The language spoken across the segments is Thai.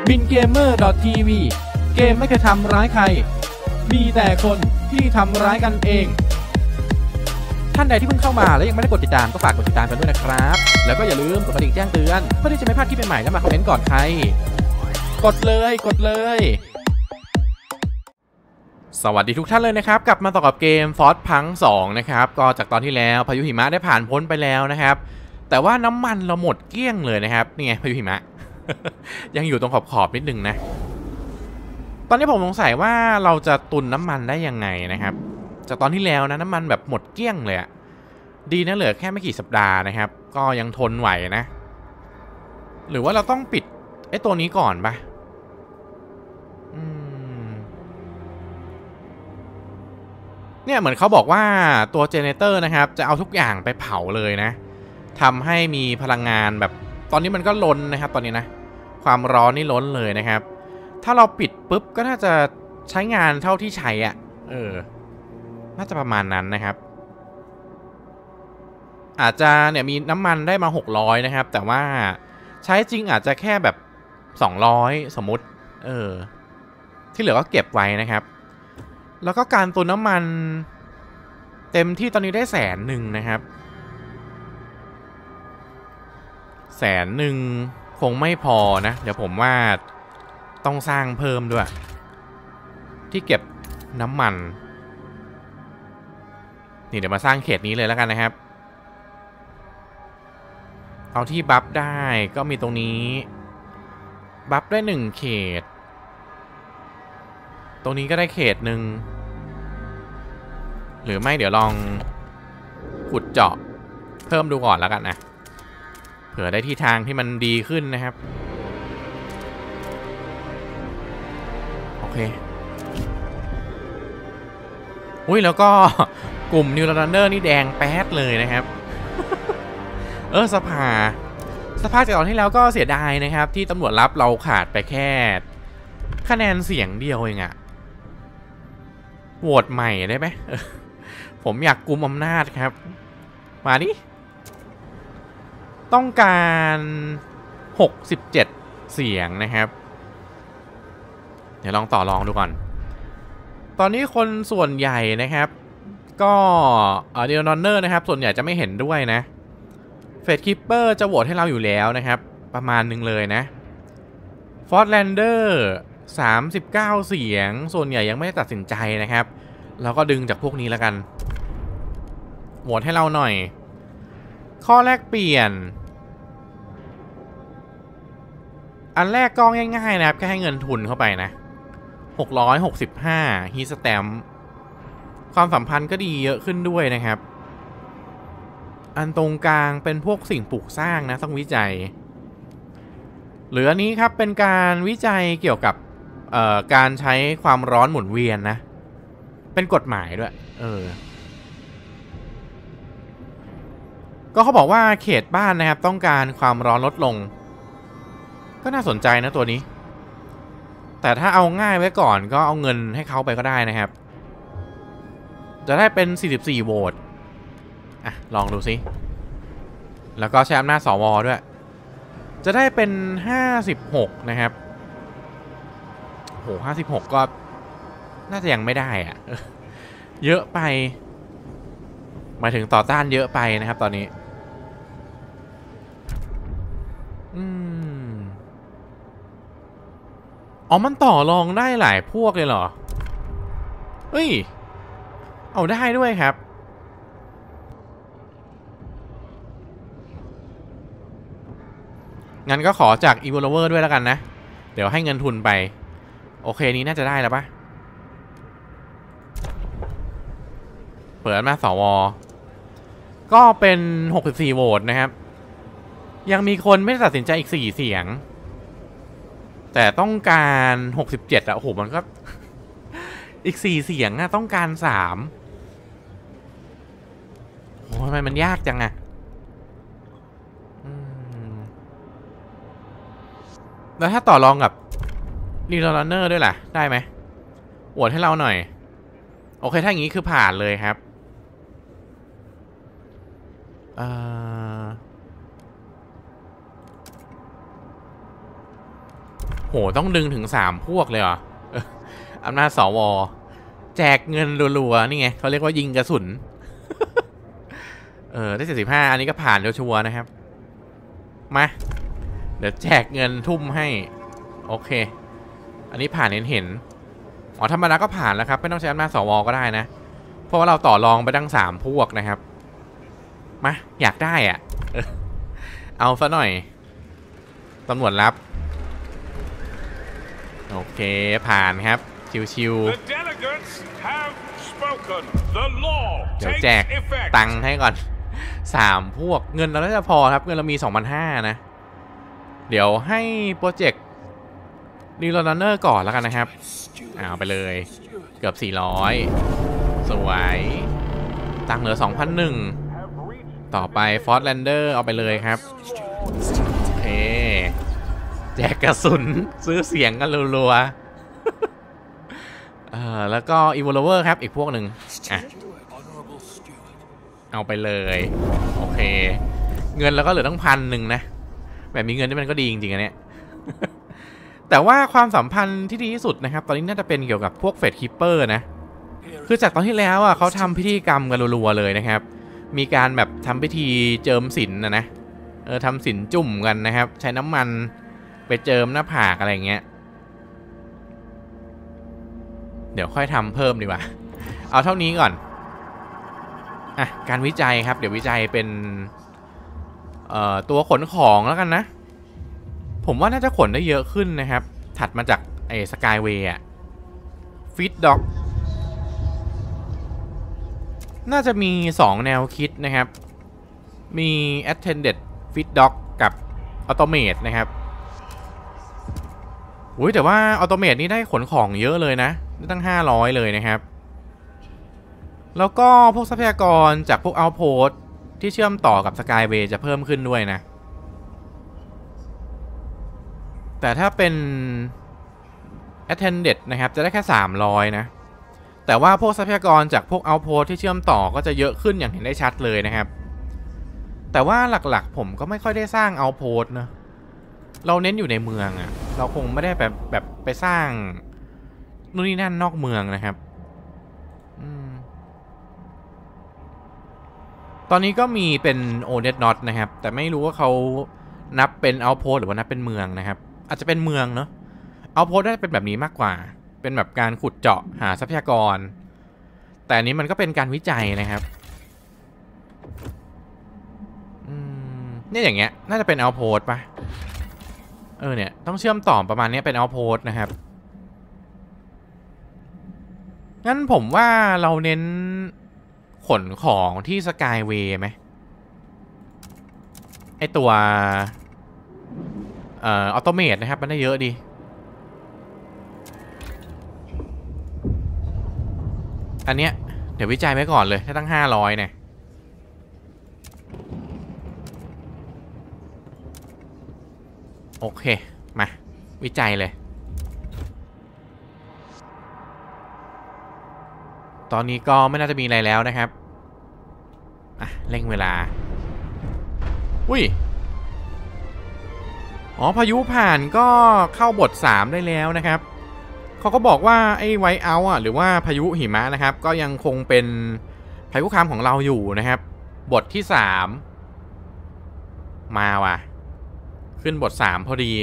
bingamer.tv เกมไม่เคยทำร้ายใครมีแต่คนที่ทำร้ายกันเองท่านใดที่เพิ่งเข้ามาและยังไม่ได้กดติดตามก็ฝากกดติดตามกันด้วยนะครับแล้วก็อย่าลืมกดกระดิ่งแจ้งเตือนเพื่อที่จะไม่พลาดคลิปใหม่ๆและมาคอมเมนต์ก่อนใครกดเลยสวัสดีทุกท่านเลยนะครับกลับมาต่อกับเกม Frostpunk 2นะครับก็จากตอนที่แล้วพายุหิมะได้ผ่านพ้นไปแล้วนะครับแต่ว่าน้ำมันเราหมดเกลี้ยงเลยนะครับนี่ไงพายุหิมะ ยังอยู่ตรงขอบนิดนึงนะตอนนี้ผมสงสัยว่าเราจะตุนน้ำมันได้ยังไงนะครับจากตอนที่แล้วนะน้ำมันแบบหมดเกลี้ยงเลยอะดีนะเหลือแค่ไม่กี่สัปดาห์นะครับก็ยังทนไหวนะหรือว่าเราต้องปิดไอ้ตัวนี้ก่อนปะเนี่ยเหมือนเขาบอกว่าตัวเจเนเรเตอร์นะครับจะเอาทุกอย่างไปเผาเลยนะทำให้มีพลังงานแบบตอนนี้มันก็ล้นนะครับตอนนี้นะความร้อนนี่ล้นเลยนะครับถ้าเราปิดปุ๊บก็น่าจะใช้งานเท่าที่ใช้อ่ะน่าจะประมาณนั้นนะครับอาจจะเนี่ยมีน้ำมันได้มา600นะครับแต่ว่าใช้จริงอาจจะแค่แบบ200สมมุติที่เหลือก็เก็บไว้นะครับแล้วก็การตุนน้ำมันเต็มที่ตอนนี้ได้100,000นะครับ100,000คงไม่พอนะเดี๋ยวผมว่าต้องสร้างเพิ่มด้วยที่เก็บน้ำมันนี่เดี๋ยวมาสร้างเขตนี้เลยแล้วกันนะครับเอาที่บัฟได้ก็มีตรงนี้บัฟได้1เขตตรงนี้ก็ได้เขตหนึ่งหรือไม่เดี๋ยวลองขุดเจาะเพิ่มดูก่อนแล้วกันนะเผื่อได้ที่ทางที่มันดีขึ้นนะครับโอเคอุ้ยแล้วก็กลุ่มนิวรันเนอร์นี่แดงแป๊ดเลยนะครับ สภาจากตอนที่แล้วก็เสียดายนะครับที่ตำรวจรับเราขาดไปแค่คะแนนเสียงเดียวเองอะโหวตใหม่ได้ไหม ผมอยากกุมอำนาจครับมาดิต้องการ67เสียงนะครับเดี๋ยวลองต่อรองดูก่อนตอนนี้คนส่วนใหญ่นะครับก็เดลนอนเนอร์นะครับส่วนใหญ่จะไม่เห็นด้วยนะเฟดคิปเปอร์จะโหวตให้เราอยู่แล้วนะครับประมาณนึงเลยนะฟอร์ดแลนเดอร์39เสียงส่วนใหญ่ยังไม่ได้ตัดสินใจนะครับเราก็ดึงจากพวกนี้แล้วกันโหวตให้เราหน่อยข้อแรกเปลี่ยนอันแรกก็ง่ายๆนะครับแค่ให้เงินทุนเข้าไปนะ665ฮีสแตมความสัมพันธ์ก็ดีเยอะขึ้นด้วยนะครับอันตรงกลางเป็นพวกสิ่งปลูกสร้างนะต้องวิจัยหรืออันนี้ครับเป็นการวิจัยเกี่ยวกับการใช้ความร้อนหมุนเวียนนะเป็นกฎหมายด้วยก็เขาบอกว่าเขตบ้านนะครับต้องการความร้อนลดลงก็น่าสนใจนะตัวนี้แต่ถ้าเอาง่ายไว้ก่อนก็เอาเงินให้เขาไปก็ได้นะครับจะได้เป็น44โหวตลองดูสิแล้วก็ใช้อำนาจสวด้วยจะได้เป็น56นะครับโห56ก็น่าจะยังไม่ได้อะเยอะไปหมายถึงต่อต้านเยอะไปนะครับตอนนี้มันต่อรองได้หลายพวกเลยเหรอเฮ้ยเอาได้ด้วยครับงั้นก็ขอจาก Evolver ด้วยแล้วกันนะเดี๋ยวให้เงินทุนไปโอเคนี้น่าจะได้แล้วปะเปิดมาสวก็เป็น64โหวตนะครับยังมีคนไม่ได้ตัดสินใจอีก4เสียงแต่ต้องการ67โอ้โหมันก็ อีก4เสียงต้องการ3โอ้ทำไมมันยากจังแล้วถ้าต่อรองกับรีโรลันเนอร์ด้วยล่ะได้ไหมโหวตให้เราหน่อยโอเคถ้าอย่างนี้คือผ่านเลยครับ โโหต้องดึงถึง3พวกเลยเหรออำนาจสวแจกเงินรัวๆนี่ไงเขาเรียกว่ายิงกระสุนได้75อันนี้ก็ผ่านชัวร์นะครับมาเดี๋ยวแจกเงินทุ่มให้โอเคอันนี้ผ่านเห็นอ๋อธรรมดาก็ผ่านแล้วครับไม่ต้องใช้อำนาจสวก็ได้นะเพราะว่าเราต่อรองไปตั้ง3พวกนะครับมาอยากได้อ่ะเอาซะหน่อยตำรวจรับโอเคผ่านครับชิวๆเดี๋ยวแจกตังค์ให้ก่อน3พวกเงินเราน่าจะพอครับเงินเรามี 2,500 นะเดี๋ยวให้โปรเจกต์รีโหลดเนอร์ก่อนแล้วกันนะครับเอาไปเลยเกือบ400สวยตังค์เหลือ 2,100 ต่อไปฟอร์ดแลนเดอร์เอาไปเลยครับโอเคแจกกระสุนซื้อเสียงกันรัวๆแล้วก็อีโวลเวอร์ครับอีกพวกหนึ่งเอาไปเลยโอเคเงินแล้วก็เหลือตั้ง1,000นะแบบมีเงินนี่มันก็ดีจริงๆอันเนี้ยแต่ว่าความสัมพันธ์ที่ดีที่สุดนะครับตอนนี้น่าจะเป็นเกี่ยวกับพวกเฟดคิปเปอร์นะคือจากตอนที่แล้วอ่ะเขาทำพิธีกรรมกันรัวๆเลยนะครับมีการแบบทำพิธีเจิมศีลนะทำศีลจุ่มกันนะครับใช้น้ำมันไปเจิมหน้าผากอะไรเงี้ยเดี๋ยวค่อยทำเพิ่มดีกว่าเอาเท่านี้ก่อนการวิจัยครับเดี๋ยววิจัยเป็นตัวขนของแล้วกันนะผมว่าน่าจะขนได้เยอะขึ้นนะครับถัดมาจากไอ้สกายเวย์อะฟีดด็อกน่าจะมี2แนวคิดนะครับมี attended feed dog กับ automate นะครับอุ้ยแต่ว่า automate นี่ได้ขนของเยอะเลยนะได้ตั้ง500เลยนะครับแล้วก็พวกทรัพยากรจากพวก outpost ที่เชื่อมต่อกับ skyway จะเพิ่มขึ้นด้วยนะแต่ถ้าเป็น attended นะครับจะได้แค่300นะแต่ว่าพวกทรัพยากรจากพวก outpost ที่เชื่อมต่อก็จะเยอะขึ้นอย่างเห็นได้ชัดเลยนะครับแต่ว่าหลักๆผมก็ไม่ค่อยได้สร้าง outpost นะเราเน้นอยู่ในเมืองอะเราคงไม่ได้แบบไปสร้างนู่นนี่นั่นนอกเมืองนะครับตอนนี้ก็มีเป็น Onet Not นะครับแต่ไม่รู้ว่าเขานับเป็น outpost หรือว่านับเป็นเมืองนะครับอาจจะเป็นเมืองเนาะ outpost ได้เป็นแบบนี้มากกว่าเป็นแบบการขุดเจาะหาทรัพยากรแต่อันนี้มันก็เป็นการวิจัยนะครับเนี่ยอย่างเงี้ยน่าจะเป็น outpost ป่ะเนี่ยต้องเชื่อมต่อประมาณนี้เป็น outpost นะครับงั้นผมว่าเราเน้นขนของที่ Skyway ไหมไอตัวAutomate นะครับมันได้เยอะดีอันเนี้ยเดี๋ยววิจัยไว้ก่อนเลยถ้าตั้ง500เนี่ยโอเคมาวิจัยเลยตอนนี้ก็ไม่น่าจะมีอะไรแล้วนะครับเร่งเวลาอุ้ยพายุผ่านก็เข้าบท3ได้แล้วนะครับเขาก็บอกว่าไอ้ไวท์เอาท์หรือว่าพายุหิมะนะครับก็ยังคงเป็นภัยคุกคามของเราอยู่นะครับบทที่3มาว่ะขึ้นบท3พอดี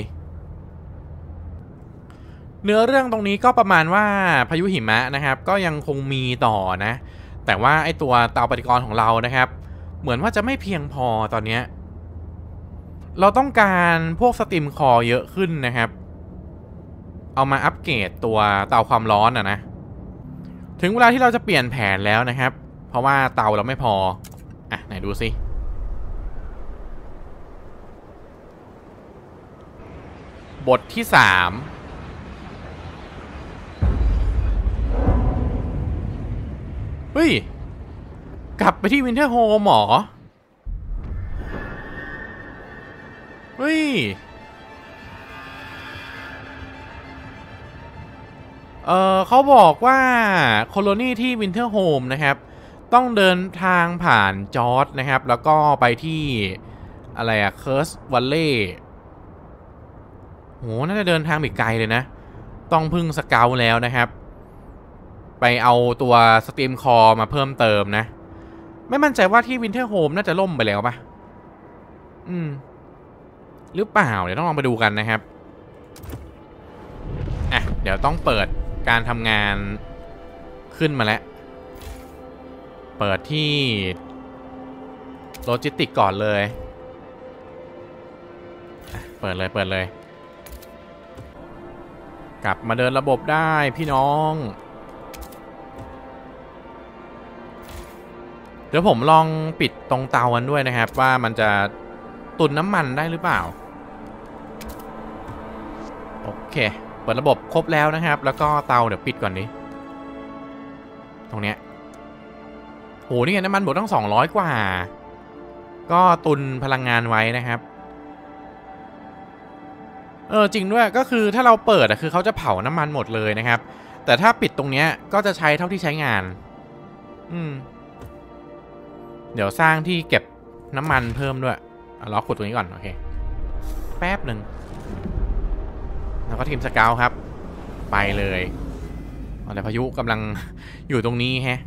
เนื้อเรื่องตรงนี้ก็ประมาณว่าพายุหิมะนะครับก็ยังคงมีต่อนะแต่ว่าไอ้ตัวเตาปฏิกรณ์ของเรานะครับเหมือนว่าจะไม่เพียงพอตอนนี้เราต้องการพวกสตรีมคอร์เยอะขึ้นนะครับเอามาอัปเกรดตัวเตาความร้อนนะถึงเวลาที่เราจะเปลี่ยนแผนแล้วนะครับเพราะว่าเตาเราไม่พอไหนดูสิบทที่3เฮ้ยกลับไปที่วินเทอร์โฮมหรอเฮ้ยเขาบอกว่าโคโลนีที่วินเทอร์โฮมนะครับต้องเดินทางผ่านจอร์จนะครับแล้วก็ไปที่อะไรเคิร์สวัลเล่โหน่าจะเดินทางอีกไกลเลยนะต้องพึ่งสเกลแล้วนะครับไปเอาตัวสตรีมคอมาเพิ่มเติมนะไม่มั่นใจว่าที่วินเทอร์โฮมน่าจะล่มไปแล้วปะหรือเปล่าเดี๋ยวต้องลองไปดูกันนะครับอ่ะเดี๋ยวต้องเปิดการทำงานขึ้นมาแล้วเปิดที่โลจิสติกก่อนเลยเปิดเลยกลับมาเดินระบบได้พี่น้องเดี๋ยวผมลองปิดตรงเตากันด้วยนะครับว่ามันจะตุนน้ำมันได้หรือเปล่าโอเคเปิดระบบครบแล้วนะครับแล้วก็เตาเดี๋ยวปิดก่อนนี้ตรงเนี้ยโหนี่ไงน้ำมันหมดตั้ง200กว่าก็ตุนพลังงานไว้นะครับจริงด้วยก็คือถ้าเราเปิดคือเขาจะเผาน้ำมันหมดเลยนะครับแต่ถ้าปิดตรงเนี้ยก็จะใช้เท่าที่ใช้งานเดี๋ยวสร้างที่เก็บน้ำมันเพิ่มด้วยล็อกขุดตรงนี้ก่อนโอเคแป๊บหนึ่งแล้วก็ทีมสเกลครับไปเลยแต่พายุกำลังอยู่ตรงนี้แฮะ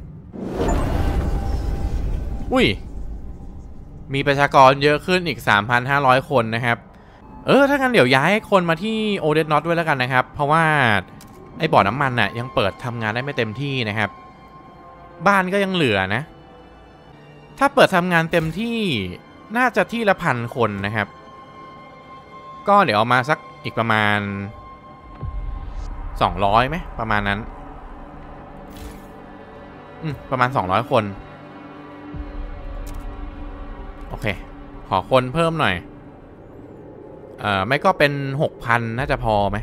อุ้ยมีประชากรเยอะขึ้นอีก 3,500 คนนะครับถ้างั้นเดี๋ยวย้ายคนมาที่โอเดนน็อตด้วยแล้วกันนะครับเพราะว่าไอ้บ่อน้ำมันน่ะยังเปิดทำงานได้ไม่เต็มที่นะครับบ้านก็ยังเหลือนะถ้าเปิดทำงานเต็มที่น่าจะที่ละ1,000 คนนะครับก็เดี๋ยวเอามาสักอีกประมาณ200ไหมประมาณนั้นประมาณ200 คนโอเคขอคนเพิ่มหน่อยไม่ก็เป็น 6,000 น่าจะพอไหม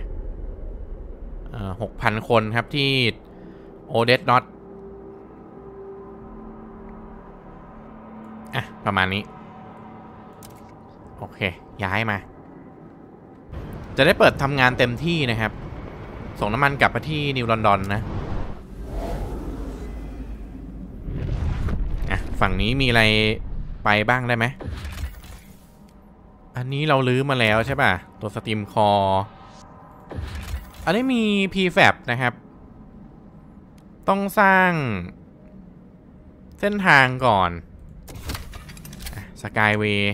6,000 คนครับที่โอเดสน็อตประมาณนี้โอเคย้ายมาจะได้เปิดทำงานเต็มที่นะครับส่งน้ำมันกลับไปที่นิวลอนดอนนะฝั่งนี้มีอะไรไปบ้างได้ไหมอันนี้เราลื้อมาแล้วใช่ป่ะตัวสตรีมคออันนี้มี PFAB นะครับต้องสร้างเส้นทางก่อนสกายเวย์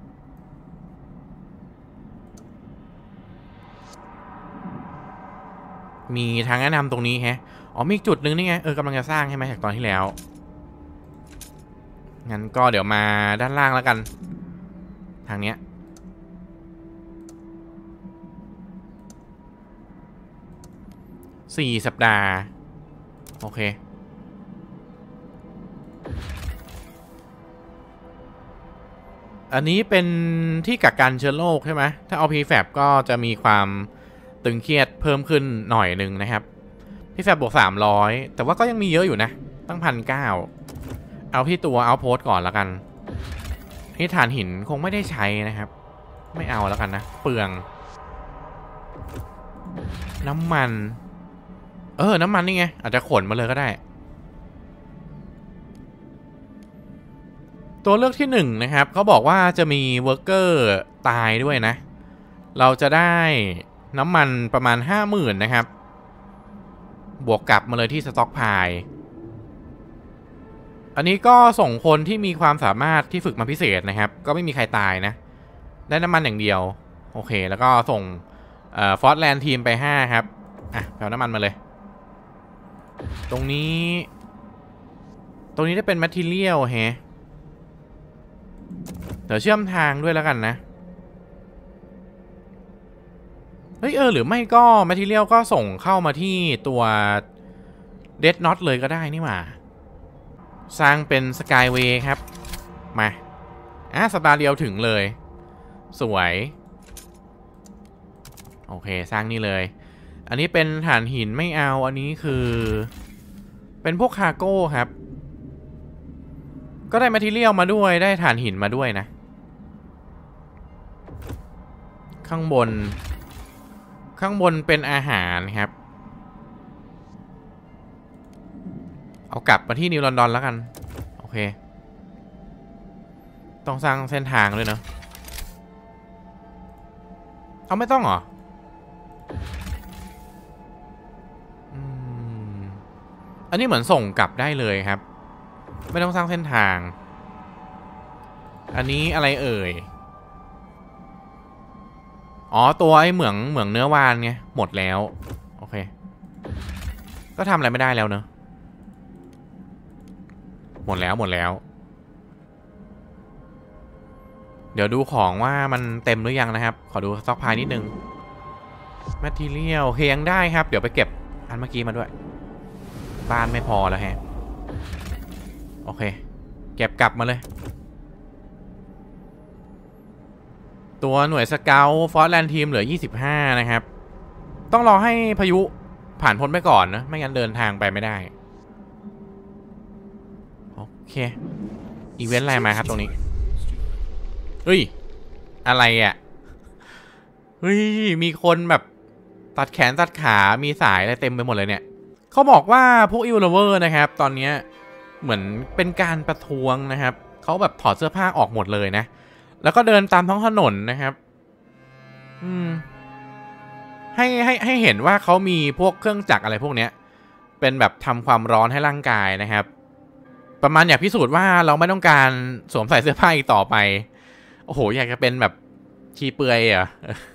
มีทางแนะนำตรงนี้แฮะมีจุดนึงนี่ไงกำลังจะสร้างใช่ไหมจากตอนที่แล้วงั้นก็เดี๋ยวมาด้านล่างแล้วกันทางเนี้ย4 สัปดาห์โอเคอันนี้เป็นที่กักกันเชื้อโรคใช่ไหมถ้าเอา PFAB ก็จะมีความตึงเครียดเพิ่มขึ้นหน่อยหนึ่งนะครับ PFAB บวก300แต่ว่าก็ยังมีเยอะอยู่นะตั้ง1,900เอาที่ตัวเอาโพสก่อนแล้วกันที่ถ่านหินคงไม่ได้ใช้นะครับไม่เอาแล้วกันนะเปลืองน้ำมันน้ำมันนี่ไงอาจจะขนมาเลยก็ได้ตัวเลือกที่1นะครับเขาบอกว่าจะมีเวิร์กเกอร์ตายด้วยนะเราจะได้น้ำมันประมาณ 50,000 นะครับบวกกลับมาเลยที่สต็อกพายอันนี้ก็ส่งคนที่มีความสามารถที่ฝึกมาพิเศษนะครับก็ไม่มีใครตายนะได้น้ำมันอย่างเดียวโอเคแล้วก็ส่งฟอร์สแลนด์ทีมไป5ครับเอาน้ำมันมาเลยตรงนี้ได้เป็นแมททีเรียลแฮะเดี๋ยวเชื่อมทางด้วยแล้วกันนะเฮ้ยหรือไม่ก็แมททีเรียลก็ส่งเข้ามาที่ตัวเดดน็อตเลยก็ได้นี่หว่าสร้างเป็นสกายเวย์ครับมาสัปดาห์เดียวถึงเลยสวยโอเคสร้างนี่เลยอันนี้เป็นถ่านหินไม่เอาอันนี้คือเป็นพวกคาร์โก้ครับก็ได้แมททีเรียลมาด้วยได้ถ่านหินมาด้วยนะข้างบนเป็นอาหารครับเอากลับมาที่นิวลอนดอนแล้วกันโอเคต้องสร้างเส้นทางด้วยเนาะเอาไม่ต้องเหรออันนี้เหมือนส่งกลับได้เลยครับไม่ต้องสร้างเส้นทางอันนี้อะไรเอ่ยอ๋อตัวไอ้เหมืองเนื้อวานไงหมดแล้วโอเคก็ทำอะไรไม่ได้แล้วเนอะหมดแล้วเดี๋ยวดูของว่ามันเต็มหรือยังนะครับขอดูสต็อกพายนิดนึงแมททีเรียลเฮียงได้ครับเดี๋ยวไปเก็บอันเมื่อกี้มาด้วยบ้านไม่พอแล้วฮะโอเคเก็บกลับมาเลยตัวหน่วยสเกลฟอร์แลนด์ทีมเหลือ25นะครับต้องรอให้พายุผ่านพ้นไปก่อนนะไม่งั้นเดินทางไปไม่ได้โอเคอีเวนต์อะไรมาครับตรงนี้เฮ้ยอะไรอ่ะเฮ้ยมีคนแบบตัดแขนตัดขามีสายอะไรเต็มไปหมดเลยเนี่ยเขาบอกว่าพวกอิลเลเวอร์นะครับตอนนี้เหมือนเป็นการประท้วงนะครับเขาแบบถอดเสื้อผ้าออกหมดเลยนะแล้วก็เดินตามท้องถนนนะครับให้เห็นว่าเขามีพวกเครื่องจักรอะไรพวกเนี้ยเป็นแบบทำความร้อนให้ร่างกายนะครับประมาณอยากพิสูจน์ว่าเราไม่ต้องการสวมใส่เสื้อผ้าอีกต่อไปโอ้โหอยากจะเป็นแบบชีเปลือยอ่ะ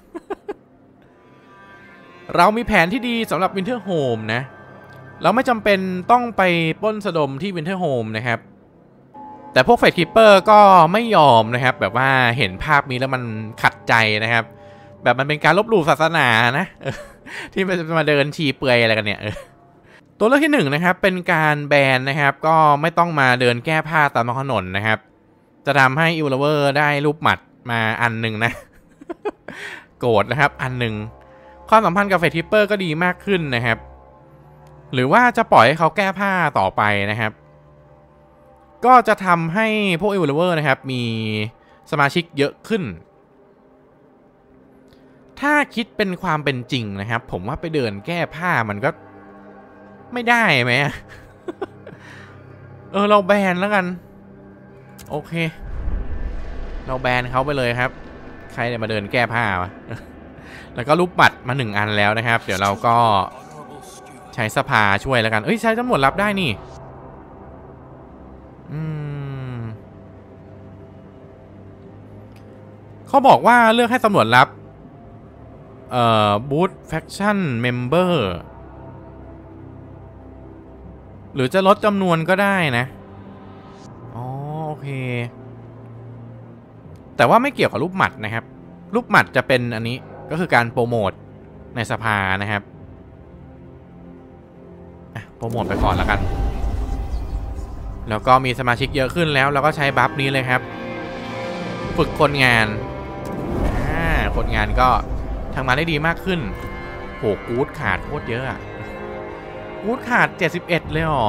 เรามีแผนที่ดีสำหรับวินเทอร์โฮมนะเราไม่จำเป็นต้องไปปล้นสะดมที่วินเทอร์โฮมนะครับแต่พวกเฟสคิปเปอร์ก็ไม่ยอมนะครับแบบว่าเห็นภาพนี้แล้วมันขัดใจนะครับแบบมันเป็นการลบหลู่ศาสนานะที่มาเดินชีเปลือยอะไรกันเนี่ยตัวเลือกที่1นะครับเป็นการแบนนะครับก็ไม่ต้องมาเดินแก้ผ้าตามถนนนะครับจะทำให้อิลเลเวอร์ได้รูปหมัดมาอันหนึ่งนะโกรธนะครับอันหนึ่งความสัมพันธ์กับเฟสคิปเปอร์ก็ดีมากขึ้นนะครับหรือว่าจะปล่อยให้เขาแก้ผ้าต่อไปนะครับก็จะทำให้พวกอิลเลเวอร์นะครับมีสมาชิกเยอะขึ้นถ้าคิดเป็นความเป็นจริงนะครับผมว่าไปเดินแก้ผ้ามันก็ไม่ได้ไหม เราแบนแล้วกันโอเคเราแบนเขาไปเลยครับใครจะมาเดินแก้ผ้าวะ แล้วก็รูปบัตรมา1อันแล้วนะครับเดี๋ยวเราก็ใช้สภาช่วยแล้วกันใช้ตำรวจรับได้นี่เขาบอกว่าเลือกให้ตำรวจรับบูธแฟคชั่นเมมเบอร์หรือจะลดจำนวนก็ได้นะอ๋อโอเคแต่ว่าไม่เกี่ยวกับรูปหมัดนะครับรูปหมัดจะเป็นอันนี้ก็คือการโปรโมทในสภานะครับโปรโมทไปก่อนแล้วกันแล้วก็มีสมาชิกเยอะขึ้นแล้วเราก็ใช้บัฟนี้เลยครับฝึกคนงานคนงานก็ทำงานได้ดีมากขึ้นโหกู๊ดขาดโคตรเยอะอะกู๊ดขาด71เลยอ๋อ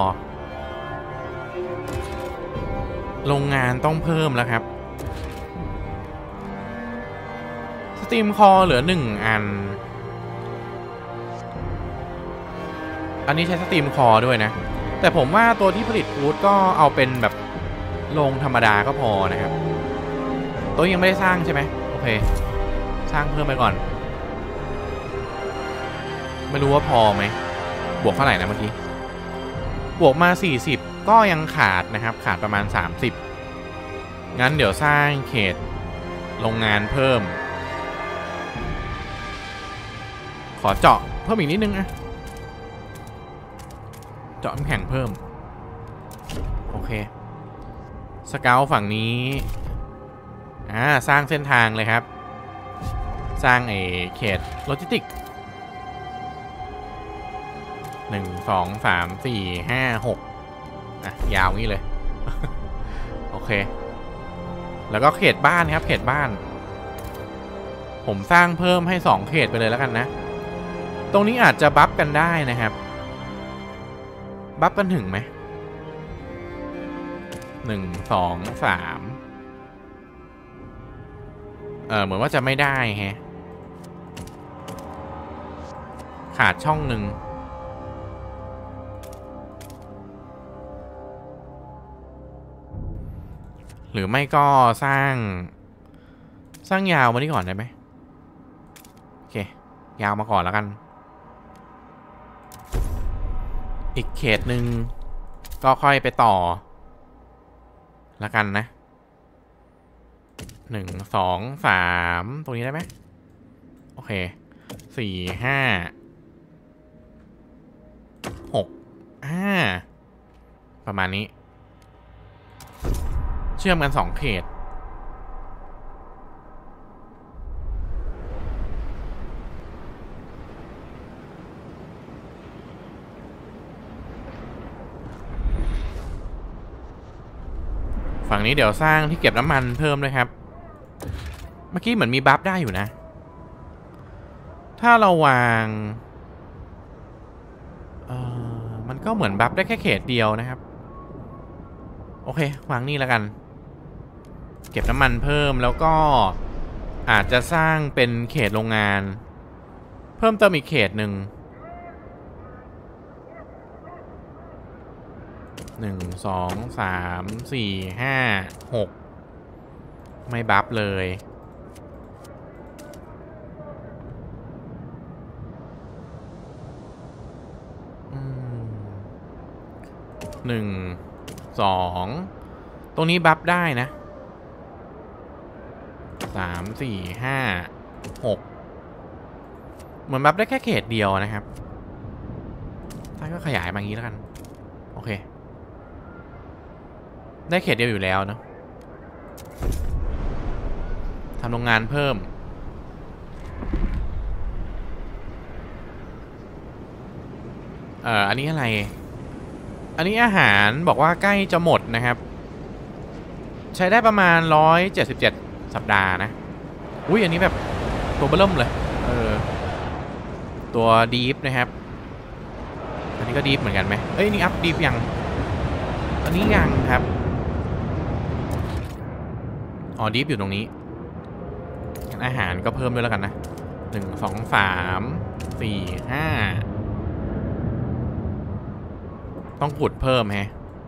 โรงงานต้องเพิ่มแล้วครับสตรีมคอเหลือ1อันนี้ใช้สตรีมคอด้วยนะแต่ผมว่าตัวที่ผลิตกู๊ดก็เอาเป็นแบบโรงธรรมดาก็พอนะครับตัวยังไม่ได้สร้างใช่ไหมโอเคสร้างเพิ่มไปก่อนไม่รู้ว่าพอไหมบวกเท่าไหร่นะเมื่อกี้บวกมา40ก็ยังขาดนะครับขาดประมาณ30งั้นเดี๋ยวสร้างเขตโรงงานเพิ่มขอเจาะเพิ่มอีกนิดนึงเจาะน้ำแข็งเพิ่มโอเคสเกลฝั่งนี้สร้างเส้นทางเลยครับสร้างเขตโลจิสติก1 2 3 4 5 6ยาวงี้เลย โอเคแล้วก็เขตบ้านครับเขตบ้านผมสร้างเพิ่มให้2เขตไปเลยแล้วกันนะตรงนี้อาจจะบัฟกันได้นะครับบัฟกันถึงไหม1 2 3เหมือนว่าจะไม่ได้แฮะขาดช่องหนึ่งหรือไม่ก็สร้างยาวมานี่ก่อนได้ไหมโอเคยาวมาก่อนแล้วกันอีกเขตหนึ่งก็ค่อยไปต่อละกันนะ1 2 3ตรงนี้ได้ไหมโอเค4 5 6 5ประมาณนี้เชื่อมกัน2เขตฝั่งนี้เดี๋ยวสร้างที่เก็บน้ำมันเพิ่มด้วยครับเมื่อกี้เหมือนมีบัฟได้อยู่นะถ้าเราวางมันก็เหมือนบัฟได้แค่เขตเดียวนะครับโอเควางนี่แล้วกันเก็บน้ำมันเพิ่มแล้วก็อาจจะสร้างเป็นเขตโรงงานเพิ่มเติมอีกเขตหนึ่ง1 2 3 4 5 6ไม่บัฟเลย1 2ตรงนี้บัฟได้นะ3 4 5 6เหมือนบัฟได้แค่เขตเดียวนะครับท่านก็ขยายมาอย่างนี้แล้วกันโอเคได้เขตเดียวอยู่แล้วเนาะทำโรงงานเพิ่มอันนี้อะไรอันนี้อาหารบอกว่าใกล้จะหมดนะครับใช้ได้ประมาณ177สัปดาห์นะอุ้ยอันนี้แบบตัวเบิ่มเลยตัวดีฟนะครับอันนี้ก็ดีฟเหมือนกันไหมเอ้ยนี่อัพดีฟยังอันนี้ยังครับอ๋อดีฟอยู่ตรงนี้อาหารก็เพิ่มด้วยแล้วกันนะ1 2 3 4 5ต้องขุดเพิ่มแฮะ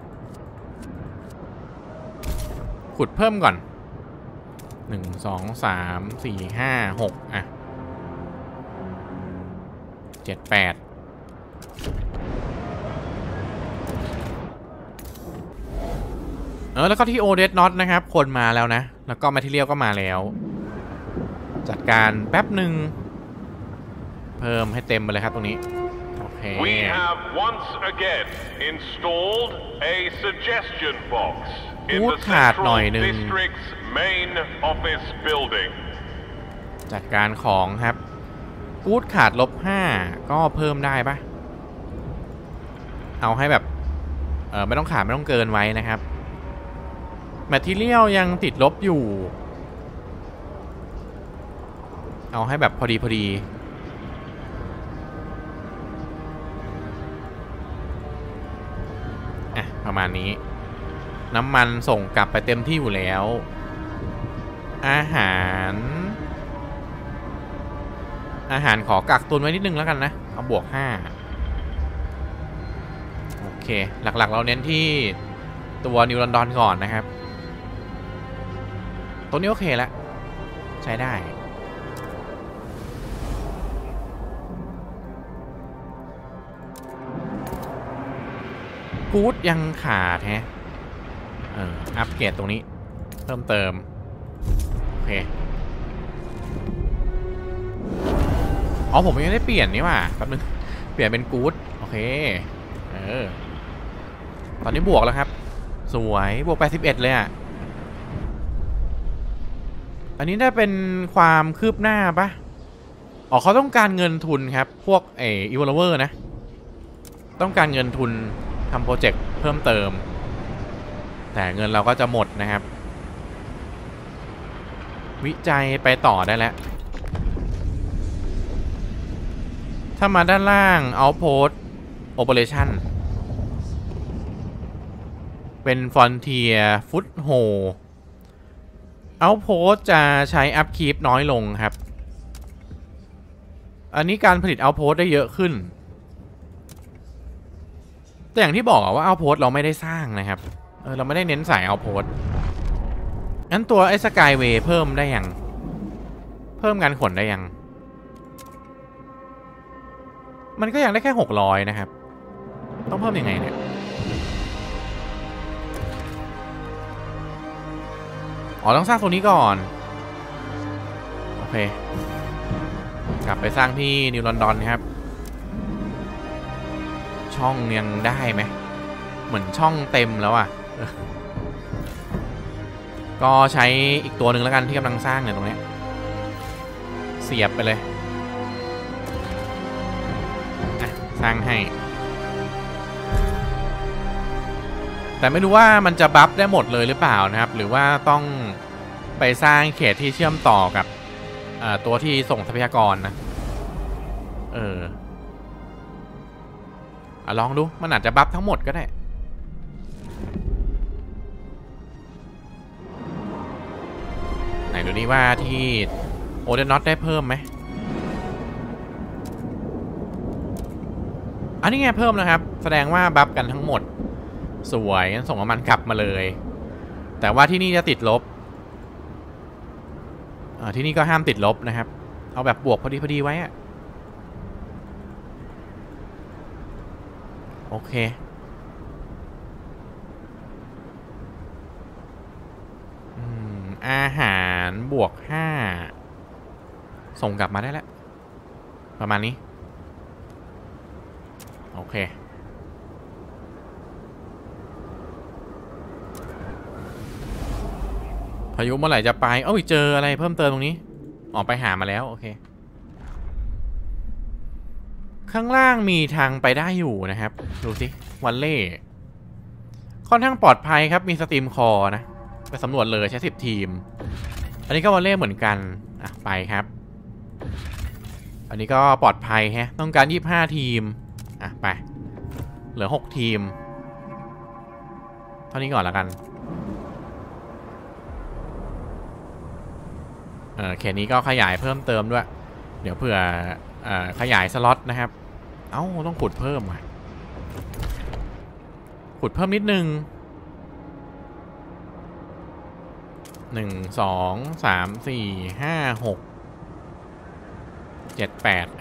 ขุดเพิ่มก่อน1 2 3 4 5 6อ่ะ7 8แล้วก็ที่โอเดสน็อตนะครับคนมาแล้วนะแล้วก็แมททีเรียลก็มาแล้วจัดการแป๊บหนึ่งเพิ่มให้เต็มไปเลยครับตรงนี้ We have once again installed a suggestion box in the Central District's main office building. จัดการของครับกู๊ดขาด-5ก็เพิ่มได้ปะเอาให้แบบไม่ต้องขาดไม่ต้องเกินไว้นะครับแมททีเรียลยังติดลบอยู่เอาให้แบบพอดีประมาณนี้น้ำมันส่งกลับไปเต็มที่อยู่แล้วอาหารขอกักตุนไว้นิดนึงแล้วกันนะเอาบวก5โอเคหลักๆเราเน้นที่ตัวนิวลอนดอนก่อนนะครับตัวนี้โอเคแล้วใช้ได้กู๊ดยังขาดแฮะอัปเกรดตรงนี้เพิ่มเติมโอเคอ๋อผมยังได้เปลี่ยนนี่ว่ะแป๊บนึงเปลี่ยนเป็นกู๊ดโอเคตอนนี้บวกแล้วครับสวยบวก81เลยอ่ะอันนี้ได้เป็นความคืบหน้าปะอ๋อเขาต้องการเงินทุนครับพวกอีวอลเวอร์นะต้องการเงินทุนทำโปรเจกต์เพิ่มเติมแต่เงินเราก็จะหมดนะครับวิจัยไปต่อได้แล้วถ้ามาด้านล่าง Outpost Operation เป็น Frontier Foothold Outpost จะใช้ Upkeep น้อยลงครับอันนี้การผลิต Outpost ได้เยอะขึ้นแต่อย่างที่บอกว่า Outpost เราไม่ได้สร้างนะครับเราไม่ได้เน้นสาย Outpost งั้นตัวไอ้ Skyway เพิ่มได้ยังเพิ่มการขนได้ยังมันก็ยังได้แค่600นะครับต้องเพิ่มยังไงเนี่ยอ๋อต้องสร้างตัวนี้ก่อนโอเคกลับไปสร้างที่นิวลอนดอนครับช่องยังได้ไหมเหมือนช่องเต็มแล้วอ่ะก็ใช้อีกตัวหนึ่งแล้วกันที่กำลังสร้างเนี่ยตรงนี้เสียบไปเลยสร้างให้แต่ไม่รู้ว่ามันจะบัฟได้หมดเลยหรือเปล่านะครับหรือว่าต้องไปสร้างเขตที่เชื่อมต่อกับตัวที่ส่งทรัพยากรนะลองดูมันอาจจะบัฟทั้งหมดก็ได้ไหนดูนี่ว่าที่โอเดนน็อตได้เพิ่มไหมอันนี้ไงเพิ่มนะครับแสดงว่าบัฟกันทั้งหมดสวยงั้นส่งมันกลับมาเลยแต่ว่าที่นี่จะติดลบที่นี่ก็ห้ามติดลบนะครับเอาแบบบวกพอดีไว้อะโอเคอาหารบวก5ส่งกลับมาได้แล้วประมาณนี้โอเคพายุเมื่อไหร่จะไปเอ้ยเจออะไรเพิ่มเติมตรงนี้ออกไปหามาแล้วโอเคข้างล่างมีทางไปได้อยู่นะครับดูสิวันเล่ค่อนข้างปลอดภัยครับมีสตรีมคอร์นะไปสำรวจเลยใช้10 ทีมอันนี้ก็วันเล่เหมือนกันไปครับอันนี้ก็ปลอดภัยฮะต้องการ25 ทีมไปเหลือ6 ทีมเท่านี้ก่อนแล้วกันเขตนี้ก็ขยายเพิ่มเติมด้วยเดี๋ยวเผื่อขยายสล็อตนะครับต้องขุดเพิ่มขุดเพิ่มนิดนึง1 2 3 4 5 6 7 8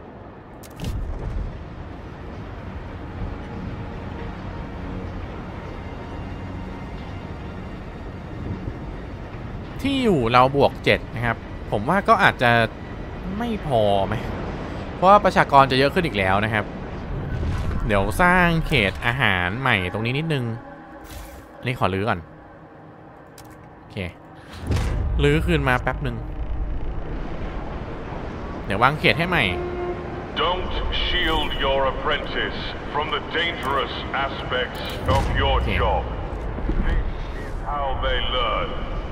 ที่อยู่เราบวก7นะครับผมว่าก็อาจจะไม่พอไหมเพราะว่าประชากรจะเยอะขึ้นอีกแล้วนะครับเดี๋ยวสร้างเขตอาหารใหม่ตรงนี้นิดนึงอันนี้ขอรื้อก่อนโอเครื้อคืนมาแป๊บหนึ่งเดี๋ยววางเขตให้ใหม่ Don't shield your apprentice from the dangerous aspects of your job. This is how they learn.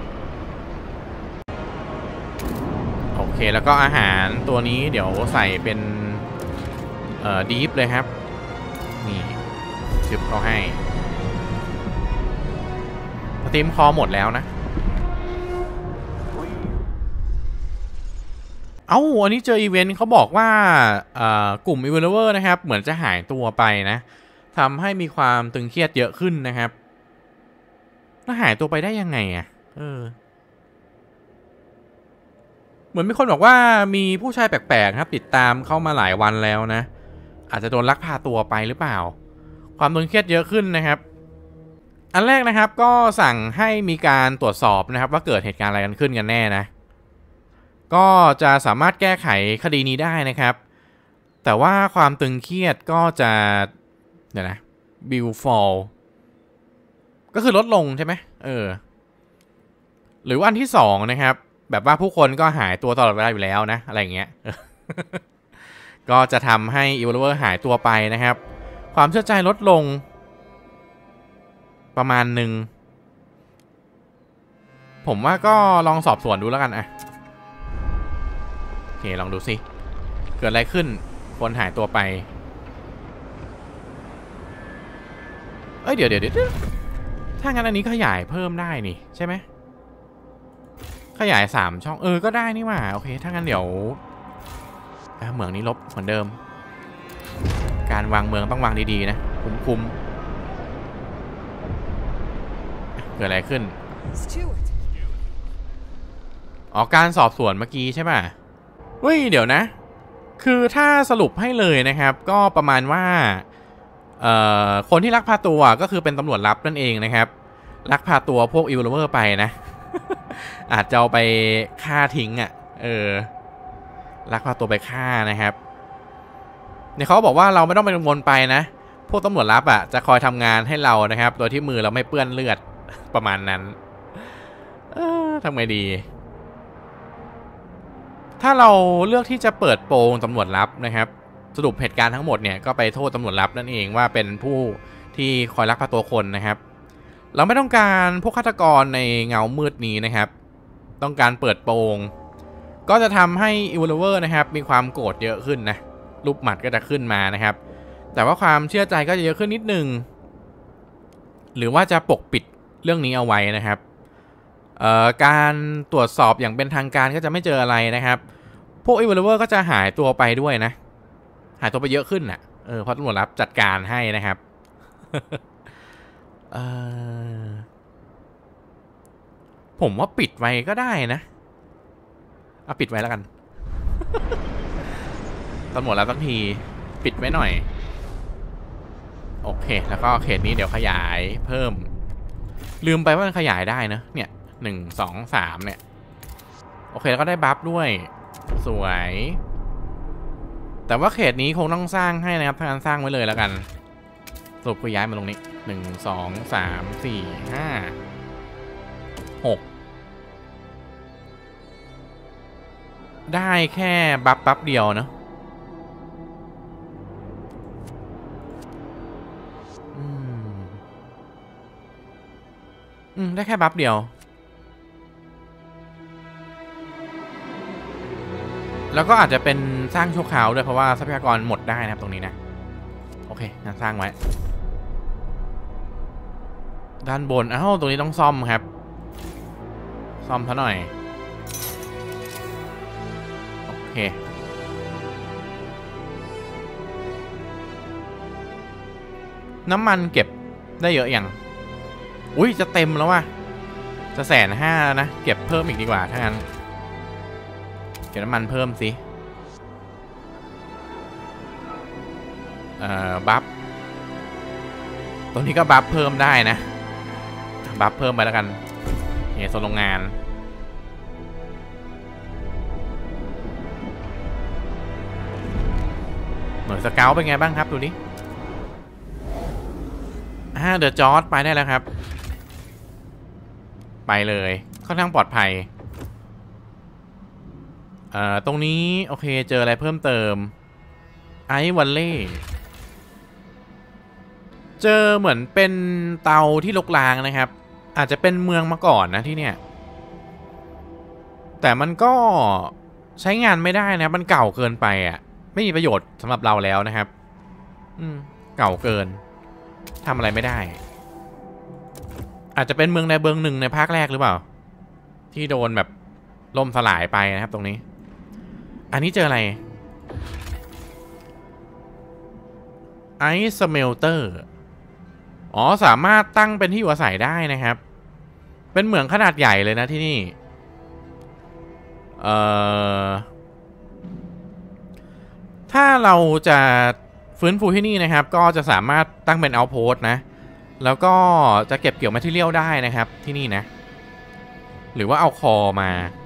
โอเคแล้วก็อาหารตัวนี้เดี๋ยวใส่เป็นดีฟเลยครับนี่ชิปเขาให้สตรีมคอหมดแล้วนะอันนี้เจออีเวนต์เขาบอกว่ากลุ่ม Evolver นะครับเหมือนจะหายตัวไปนะทำให้มีความตึงเครียดเยอะขึ้นนะครับแล้วหายตัวไปได้ยังไงเหมือนมีคนบอกว่ามีผู้ชายแปลกๆครับติดตามเข้ามาหลายวันแล้วนะอาจจะโดนลักพาตัวไปหรือเปล่าความตึงเครียดเยอะขึ้นนะครับอันแรกนะครับก็สั่งให้มีการตรวจสอบนะครับว่าเกิดเหตุการณ์อะไรกันขึ้นกันแน่นะก็จะสามารถแก้ไขคดีนี้ได้นะครับแต่ว่าความตึงเครียดก็จะเดี๋ยวนะบิลฟอลก็คือลดลงใช่ไหมหรือว่าอันที่2นะครับแบบว่าผู้คนก็หายตัวตลอดเวลาอยู่แล้วนะอะไรอย่างเงี้ย ก็จะทำให้ Evolver หายตัวไปนะครับความเชื่อใจลดลงประมาณหนึ่งผมว่าก็ลองสอบสวนดูแล้วกันโอเคลองดูสิเกิดอะไรขึ้นคนหายตัวไปเดี๋ยวถ้างั้นอันนี้ขยายเพิ่มได้นี่ใช่ไหมขยาย3 ช่องก็ได้นี่หว่าโอเคถ้างั้นเดี๋ยวเมืองนี้ลบเหมือนเดิมการวางเมืองต้องวางดีๆนะคุมเกิดอะไรขึ้นการสอบสวนเมื่อกี้ใช่ป่ะเดี๋ยวนะคือถ้าสรุปให้เลยนะครับก็ประมาณว่าคนที่ลักพาตัวก็คือเป็นตำรวจลับนั่นเองนะครับลักพาตัวพวกอีวิลเวอร์ไปนะ อาจจะเอาไปฆ่าทิ้งอ่ะลักพาตัวไปฆ่านะครับเนี่ยเขาบอกว่าเราไม่ต้องเป็นกังวลไปนะพวกตำรวจลับอ่ะจะคอยทำงานให้เรานะครับโดยที่มือเราไม่เปื้อนเลือดประมาณนั้นทำไงดีถ้าเราเลือกที่จะเปิดโปงตำรวจลับนะครับสรุปเหตุการณ์ทั้งหมดเนี่ยก็ไปโทษตำรวจลับนั่นเองว่าเป็นผู้ที่คอยลักพาตัวคนนะครับเราไม่ต้องการพวกฆาตกรในเงามืดนี้นะครับต้องการเปิดโปงก็จะทำให้อีวิลเวอร์นะครับมีความโกรธเยอะขึ้นนะรูปหมัดก็จะขึ้นมานะครับแต่ว่าความเชื่อใจก็จะเยอะขึ้นนิดนึงหรือว่าจะปกปิดเรื่องนี้เอาไว้นะครับการตรวจสอบอย่างเป็นทางการก็จะไม่เจออะไรนะครับพวกอีวิลเวอร์ก็จะหายตัวไปด้วยนะหายตัวไปเยอะขึ้นน่ะเพราะตำรวจรับจัดการให้นะครับ ผมว่าปิดไว้ก็ได้นะเอาปิดไว้แล้วกัน ตำรวจรับสักทีปิดไว้หน่อยโอเคแล้วก็เขตนี้เดี๋ยวขยายเพิ่มลืมไปว่ามันขยายได้นะเนี่ย1 2 3เนี่ยโอเคแล้วก็ได้บัฟด้วยสวยแต่ว่าเขตนี้คงต้องสร้างให้นะครับถ้างั้นสร้างไว้เลยแล้วกันสรุปก็ย้ายมาตรงนี้1 2 3 4 5 6ได้แค่บัฟเดียวเนาะได้แค่บัฟเดียวแล้วก็อาจจะเป็นสร้างชั่วคราวด้วยเพราะว่าทรัพยากรหมดได้นะครับตรงนี้นะโอเคงั้นสร้างไว้ด้านบนตรงนี้ต้องซ่อมครับซ่อมซะหน่อยโอเคน้ำมันเก็บได้เยอะอย่างอุ้ยจะเต็มแล้วว่ะจะ150,000แล้วนะเก็บเพิ่มอีกดีกว่าถ้างั้นเก็บน้ำมันเพิ่มสิบัฟตรงนี้ก็บัฟเพิ่มได้นะบัฟเพิ่มไปแล้วกันเนี่ยโซนโรงงานหน่วยสเกลเป็นไงบ้างครับดูดิเดอะจอร์จไปได้แล้วครับไปเลยค่อนข้างปลอดภัยตรงนี้โอเคเจออะไรเพิ่มเติมไอวันเล่เจอเหมือนเป็นเตาที่รกร้างนะครับอาจจะเป็นเมืองมาก่อนนะที่เนี่ยแต่มันก็ใช้งานไม่ได้นะมันเก่าเกินไปอ่ะไม่มีประโยชน์สำหรับเราแล้วนะครับเก่าเกินทำอะไรไม่ได้อาจจะเป็นเมืองใดเมืองหนึ่งในภาคแรกหรือเปล่าที่โดนแบบล่มสลายไปนะครับตรงนี้อันนี้เจออะไรไอซ์สเมลเตอร์สามารถตั้งเป็นที่อยู่อาศัยได้นะครับเป็นเหมืองขนาดใหญ่เลยนะที่นี่ถ้าเราจะฟื้นฟูที่นี่นะครับก็จะสามารถตั้งเป็นเอาท์โพสต์นะแล้วก็จะเก็บเกี่ยวแมททีเรียลได้นะครับที่นี่นะหรือว่าเอาคอมา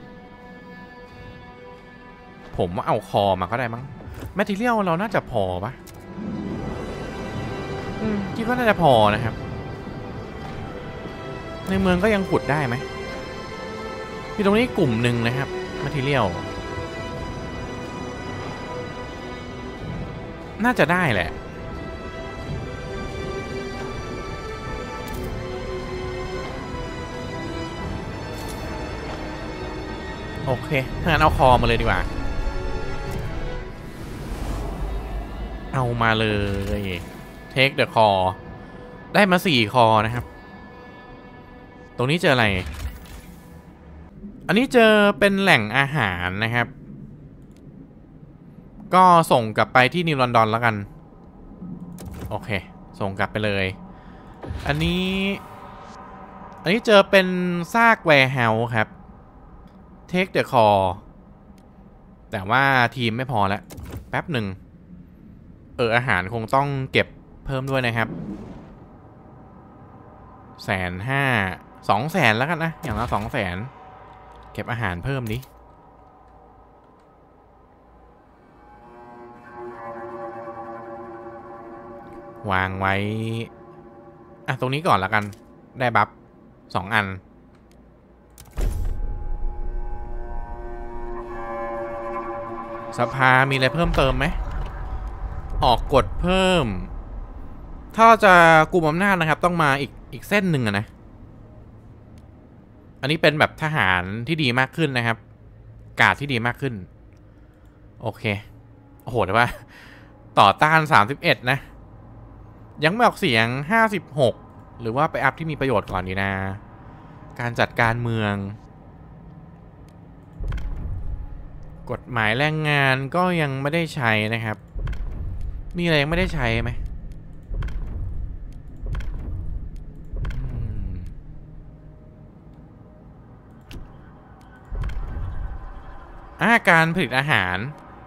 ผมว่าเอาคอมาก็ได้มั้งแมททีเรียลเราน่าจะพอปะคิดว่าน่าจะพอนะครับในเมืองก็ยังขุดได้ไหมที่ตรงนี้กลุ่มหนึ่งนะครับแมททีเรียลน่าจะได้แหละโอเคถ้างั้นเอาคอมาเลยดีกว่าเอามาเลยเทคเดอะคอได้มา4คอนะครับตรงนี้เจออะไรอันนี้เจอเป็นแหล่งอาหารนะครับก็ส่งกลับไปที่นิวลอนดอนแล้วกันโอเคส่งกลับไปเลยอันนี้เจอเป็นซากแวร์เฮาส์ครับเทคเดอะคอแต่ว่าทีมไม่พอแล้วแป๊บหนึ่งอาหารคงต้องเก็บเพิ่มด้วยนะครับ150,000 200,000แล้วกันนะอย่างละ200,000เก็บอาหารเพิ่มดิวางไว้ตรงนี้ก่อนแล้วกันได้บัฟ2 อันสภามีอะไรเพิ่มเติมไหมออกกฎเพิ่มถ้าจะกุมอำนาจนะครับต้องมาอีกเส้นหนึ่งนะอันนี้เป็นแบบทหารที่ดีมากขึ้นนะครับการ์ดที่ดีมากขึ้นโอเคโอ้โหแต่ว่าต่อต้าน31นะยังไม่ออกเสียง56หรือว่าไปอัพที่มีประโยชน์ก่อนดีนะการจัดการเมืองกฎหมายแรงงานก็ยังไม่ได้ใช้นะครับมีอะไรยังไม่ได้ใช้ไหมการผลิตอาหาร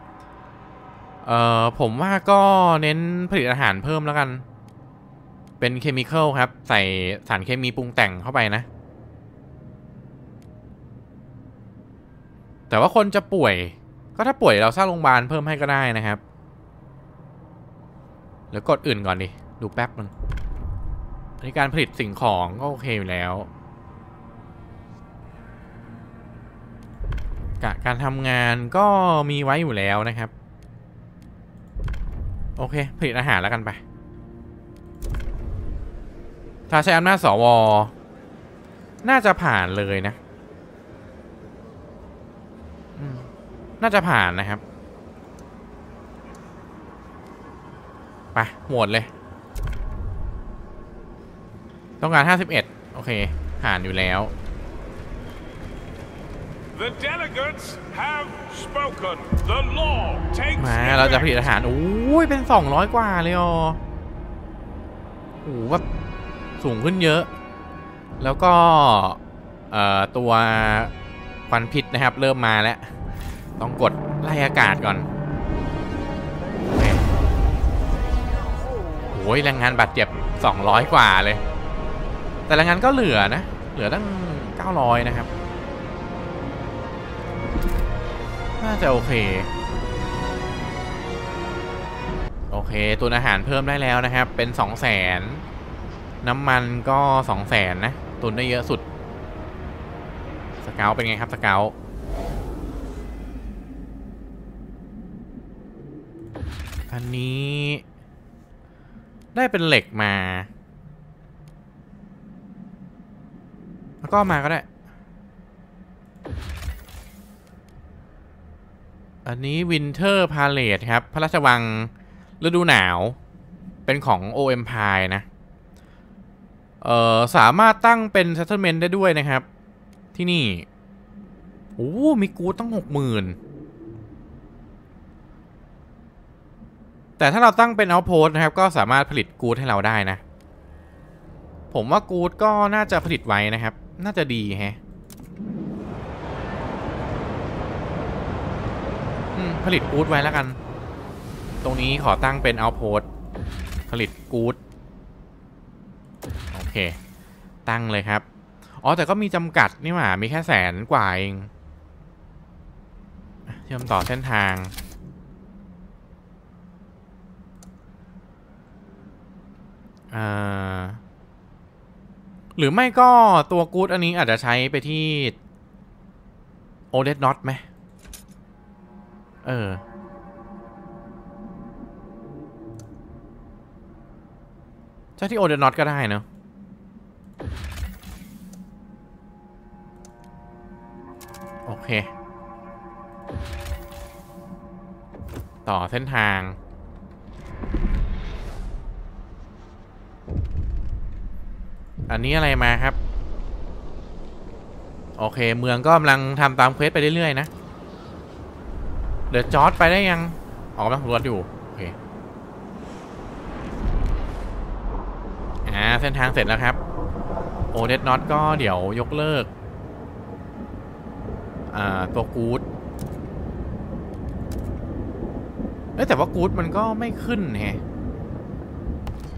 ผมว่าก็เน้นผลิตอาหารเพิ่มแล้วกันเป็นเคมีคอลครับใส่สารเคมีปรุงแต่งเข้าไปนะแต่ว่าคนจะป่วยก็ถ้าป่วยเราสร้างโรงพยาบาลเพิ่มให้ก็ได้นะครับหรือกดอื่นก่อนดิดูแป๊บนึงในการผลิตสิ่งของก็โอเคอยู่แล้วการทำงานก็มีไว้อยู่แล้วนะครับโอเคผลิตอาหารแล้วกันไปถ้าใช้อำนาจสวน่าจะผ่านเลยนะน่าจะผ่านนะครับไปโหวตเลยต้องการ51โอเคผ่านอยู่แล้ว The delegates have spoken. The law takes มาเราจะผลิตอาหารโอ้ยเป็น200 กว่าเลยอ๋อโอ้แบบสูงขึ้นเยอะแล้วก็ตัวควันพิษนะครับเริ่มมาแล้วต้องกดไล่อากาศก่อนโอ้ยแรงงานบาดเจ็บ200 กว่าเลยแต่แรงงานก็เหลือนะเหลือตั้ง900นะครับน่าจะโอเคตัวอาหารเพิ่มได้แล้วนะครับเป็น200,000น้ำมันก็200,000นะตุนได้เยอะสุดสเกลเป็นไงครับสเกลอันนี้ได้เป็นเหล็กมาแล้วก็มาก็ได้อันนี้วินเทอร์พาเลทครับพระราชวังฤดูหนาวเป็นของ O Empire นะสามารถตั้งเป็น settlement ได้ด้วยนะครับที่นี่โอ้มีกู๊ดตั้ง 60,000แต่ถ้าเราตั้งเป็น outpost นะครับก็สามารถผลิตกู๊ดให้เราได้นะผมว่ากู๊ดก็น่าจะผลิตไว้นะครับน่าจะดีแฮะผลิตกู๊ดไว้แล้วกันตรงนี้ขอตั้งเป็น outpost ผลิตกู๊ดโอเคตั้งเลยครับอ๋อแต่ก็มีจำกัดนี่หว่ามีแค่100,000 กว่าเองเชื่อมต่อเส้นทางหรือไม่ก็ตัวกู๊ดอันนี้อาจจะใช้ไปที่โอเดดน็อตไหมใช้ที่โอเดดน็อตก็ได้เนอะโอเคต่อเส้นทางอันนี้อะไรมาครับโอเคเมืองก็กำลังทำตามเควสไปเรื่อยๆนะเดี๋ยวจอร์จไปได้ยังออกกำลังรถอยู่โอเคเส้นทางเสร็จแล้วครับโอเดดน็อตก็เดี๋ยวยกเลิกตัวกู๊ดแต่ว่ากู๊ดมันก็ไม่ขึ้นแฮะ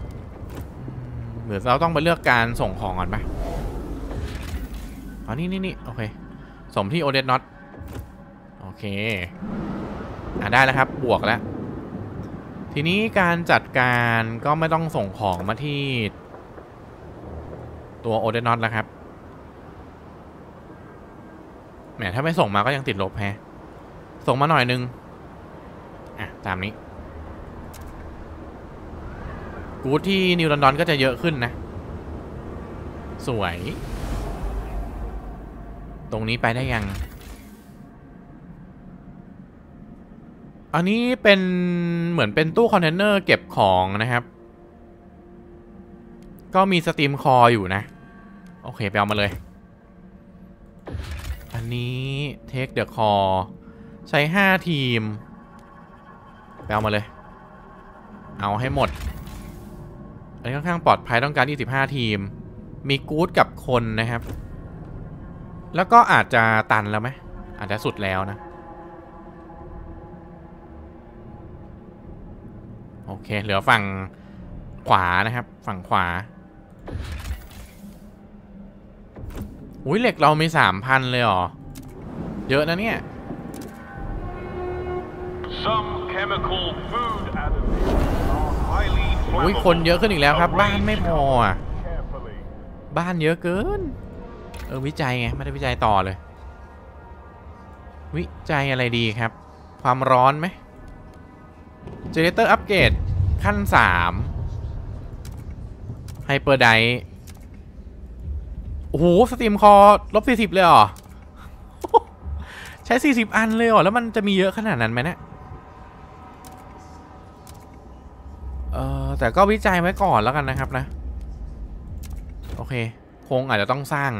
รือเราต้องไปเลือกการส่งของก่อนปะอ๋อนี่โอเคสมที่โอเดนน็อตโอเคได้แล้วครับบวกแล้วทีนี้การจัดการก็ไม่ต้องส่งของมาที่ตัวโอเดนน็อตแล้วครับแหมถ้าไม่ส่งมาก็ยังติดลบแฮะส่งมาหน่อยนึงตามนี้กู๊ดที่นิวลอนดอนก็จะเยอะขึ้นนะสวยตรงนี้ไปได้ยังอันนี้เป็นเหมือนเป็นตู้คอนเทนเนอร์เก็บของนะครับก็มีสตรีมคออยู่นะโอเคไปเอามาเลยอันนี้เทคเดอะคอใช้5ทีมไปเอามาเลยเอาให้หมดอันนี้ค่อนข้างปลอดภัยต้องการ25ทีมมีกู๊ดกับคนนะครับแล้วก็อาจจะตันแล้วไหมอาจจะสุดแล้วนะโอเคเหลือฝั่งขวานะครับฝั่งขวาอุ้ยเหล็กเรามี 3,000 เลยเหรอเยอะนะเนี่ยอุ้ยคนเยอะขึ้นอีกแล้วครับบ้านไม่พอบ้านเยอะเกินวิจัยไงไม่ได้วิจัยต่อเลยวิจัยอะไรดีครับความร้อนไหมเจเนเรเตอร์อัปเกรดขั้น3ไฮเปอร์ไดโอ้โหสตรีมคอลบ40เลยเหรอใช้40อันเลยเหรอแล้วมันจะมีเยอะขนาดนั้นไหมเนี่ยแต่ก็วิจัยไว้ก่อนแล้วกันนะครับนะโอเคคงอาจจะต้องสร้าง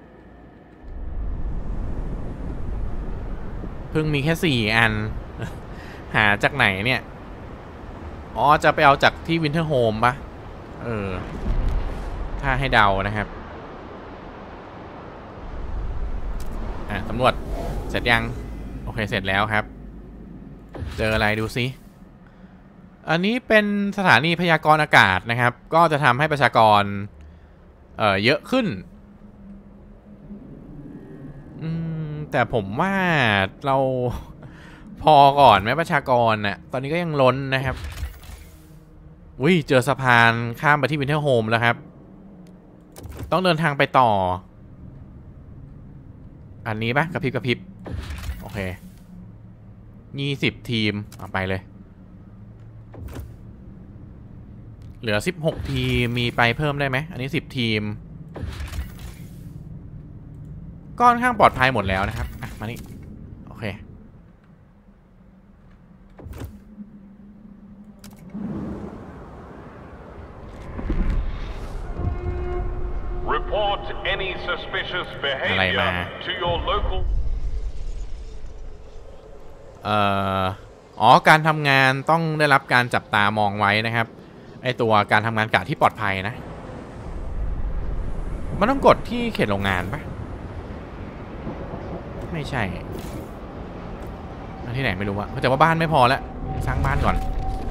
เพิ่งมีแค่4อันหาจากไหนเนี่ยอ๋อจะไปเอาจากที่วินเทอร์โฮมปะถ้าให้เดานะครับสำรวจเสร็จยังโอเคเสร็จแล้วครับเจออะไรดูซิอันนี้เป็นสถานีพยากรณ์อากาศนะครับก็จะทำให้ประชากรเยอะขึ้นแต่ผมว่าเราพอก่อนไหมประชากรน่ะตอนนี้ก็ยังล้นนะครับอุ้ยเจอสะพานข้ามไปที่วินเทอร์โฮมแล้วครับต้องเดินทางไปต่ออันนี้ปะกระพริบโอเค20ทีมเอาไปเลยเหลือ16ทีมมีไปเพิ่มได้ไหมอันนี้10ทีมก็ค่อนข้างปลอดภัยหมดแล้วนะครับมานี่โอเค Report any suspicious behavior to your local การทำงานต้องได้รับการจับตามองไว้นะครับไอตัวการทำงานกะที่ปลอดภัยนะมันต้องกดที่เขตโรงงานปะไม่ใช่ที่ไหนไม่รู้อะแต่ว่าบ้านไม่พอแล้วสร้างบ้านก่อน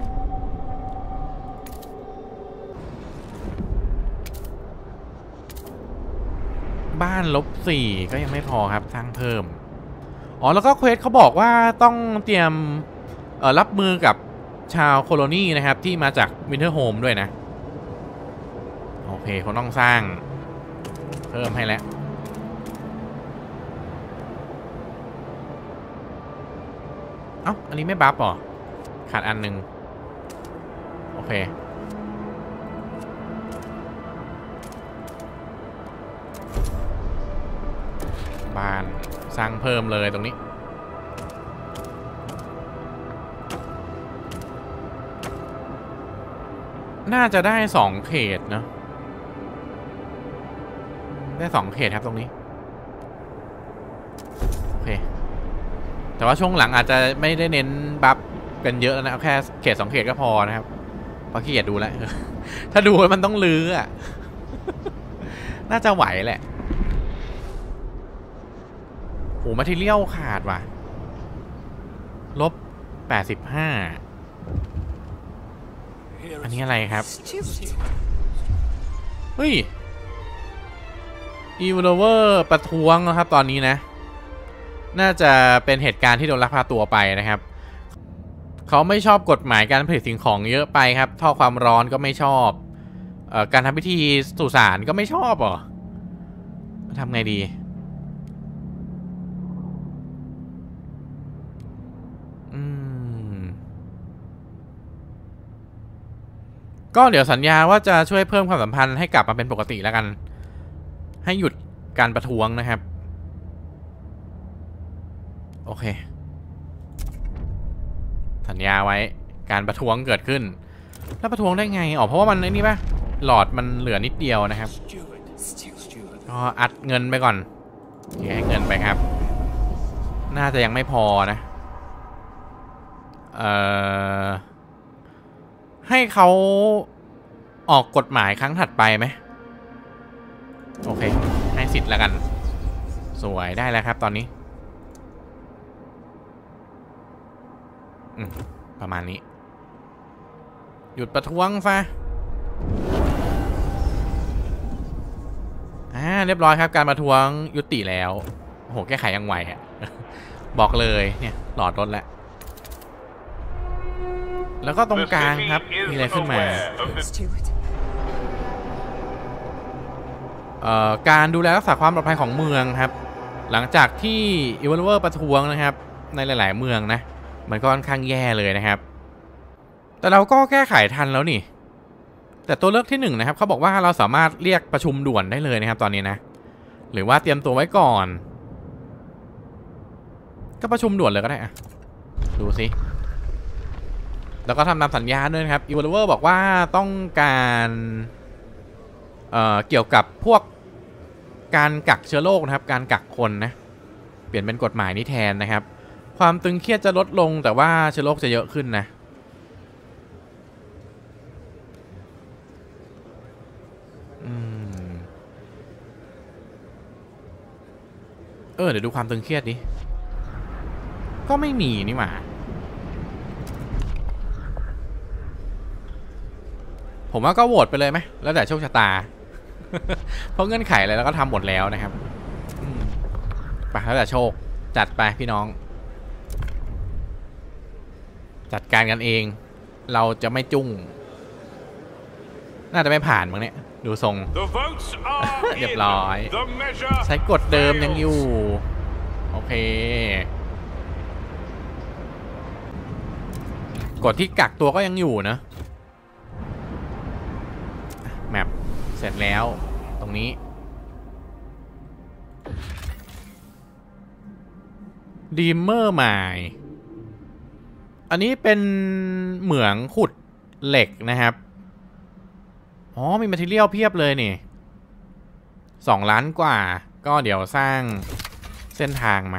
บ้าน-4ก็ยังไม่พอครับสร้างเพิ่มแล้วก็เควสเขาบอกว่าต้องเตรียมรับมือกับชาวโคโลนีนะครับที่มาจากวินเทอร์โฮมด้วยนะโอเคเขาต้องสร้างเพิ่มให้แล้วอันนี้ไม่บัฟหรอขาดอันหนึ่งโอเคบ้านสร้างเพิ่มเลยตรงนี้น่าจะได้2เขตนะได้2เขตครับตรงนี้โอเคแต่ว่าช่วงหลังอาจจะไม่ได้เน้นบัฟกันเยอะแล้วนะแค่เขต2เขตก็พอนะครับเพราะขี้เกียจดูแล้ว ถ้าดูมันต้องลื้อน่าจะไหวแหละโอ้มาทีเลี้ยวขาดว่ะ-85อันนี้อะไรครับเฮ้ยอีเวลเวอร์ประท้วงนะครับตอนนี้นะน่าจะเป็นเหตุการณ์ที่โดนลักพาตัวไปนะครับเขาไม่ชอบกฎหมายการผลิตสิ่งของเยอะไปครับท่อความร้อนก็ไม่ชอบการทำพิธีสุสานก็ไม่ชอบเหรอทำไงดีก็เดี๋ยวสัญญาว่าจะช่วยเพิ่มความสัมพันธ์ให้กลับมาเป็นปกติแล้วกันให้หยุดการประท้วงนะครับโอเคสัญญาไว้การประท้วงเกิดขึ้นแล้วประท้วงได้ไงอ๋อเพราะว่ามันไอ้นี่ป่ะหลอดมันเหลือนิดเดียวนะครับก็อัดเงินไปก่อนให้เงินไปครับน่าจะยังไม่พอนะให้เขาออกกฎหมายครั้งถัดไปไหมโอเคให้สิทธิ์แล้วกันสวยได้แล้วครับตอนนี้ประมาณนี้หยุดประท้วงซะเรียบร้อยครับการประท้วงยุติแล้วโอ้โหแก้ไขยังไวอ่ะ บอกเลยเนี่ยหลอดรถแล้วแล้วก็ตรงกลางครับมีอะไรขึ้นมาการดูแลรักษาความปลอดภัยของเมืองครับหลังจากที่อีเวลเวอร์ประท้วงนะครับในหลายๆเมืองนะมันก็ค่อนข้างแย่เลยนะครับแต่เราก็แก้ไขทันแล้วนี่แต่ตัวเลือกที่1นะครับเขาบอกว่าเราสามารถเรียกประชุมด่วนได้เลยนะครับตอนนี้นะหรือว่าเตรียมตัวไว้ก่อนก็ประชุมด่วนเลยก็ได้อะดูสิแล้วก็ทำตามสัญญาด้วยนะครับอีเวลเวอร์บอกว่าต้องการเกี่ยวกับพวกการกักเชื้อโรคนะครับการกักคนนะเปลี่ยนเป็นกฎหมายนี้แทนนะครับความตึงเครียดจะลดลงแต่ว่าเชื้อโรคจะเยอะขึ้นนะเดี๋ยวดูความตึงเครียดดิก็ไม่มีนี่หว่าผมว่าก็โหวตไปเลยไหมแล้วแต่โชคชะตา เพราะเงื่อนไขอะไรแล้วก็ทำหมดแล้วนะครับไปแล้วแต่โชคจัดไปพี่น้องจัดการกันเองเราจะไม่จุ้งน่าจะไม่ผ่านมั้งเนี่ยดูทรง เรียบร้อยใช้กฎเดิมยังอยู่โอเคกฎที่กักตัวก็ยังอยู่นะแมปเสร็จแล้วตรงนี้ดีมเมอร์ใหม่อันนี้เป็นเหมืองขุดเหล็กนะครับอ๋อมีแมททีเรียลเพียบเลยนี่2 ล้านกว่าก็เดี๋ยวสร้างเส้นทาง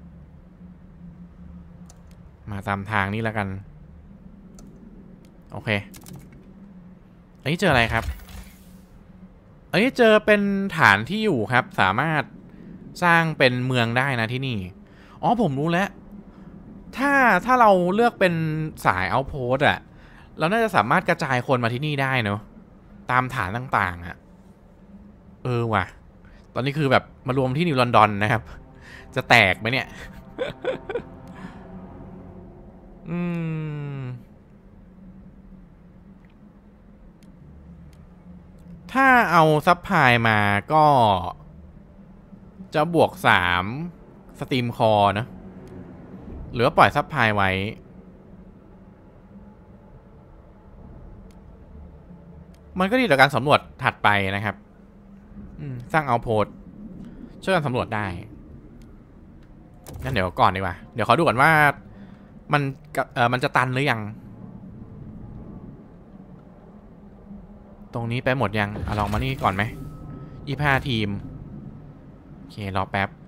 มาตามทางนี้แล้วกันโอเคอันนี้เจออะไรครับอันนี้เจอเป็นฐานที่อยู่ครับสามารถสร้างเป็นเมืองได้นะที่นี่อ๋อผมรู้แล้วถ้าเราเลือกเป็นสายเอาท์โพสต์อะเราน่าจะสามารถกระจายคนมาที่นี่ได้เนอะตามฐานต่างๆอะว่ะตอนนี้คือแบบมารวมที่นิวลอนดอนนะครับจะแตกไหมเนี่ยถ้าเอาซับพลายมาก็จะบวก3สตรีมคอร์นะหรือว่าปล่อยซับพลายไว้มันก็ดีต่อการสำรวจถัดไปนะครับสร้างเอาโพสช่วยกันสำรวจได้งั้นเดี๋ยวก่อนดีกว่าเดี๋ยวขอดูก่อนว่ามันจะตันหรือยังตรงนี้ไปหมดยังลองมานี่ก่อนไหม25 ทีมโอเครอแป๊บ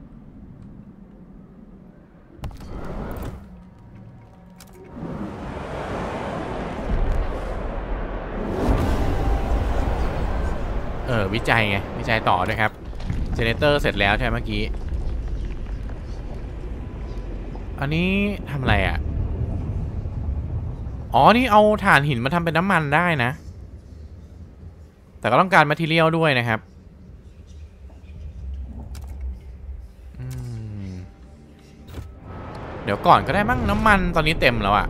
วิจัยไงวิจัยต่อด้วยครับเจเนเตอร์เสร็จแล้วใช่ไหมเมื่อกี้อันนี้ทำอะไรอ่ะอ๋อนี่เอาถ่านหินมาทำเป็นน้ำมันได้นะแต่ก็ต้องการแมททีเรียลด้วยนะครับเดี๋ยวก่อนก็ได้มั้งน้ำมันตอนนี้เต็มแล้วอะ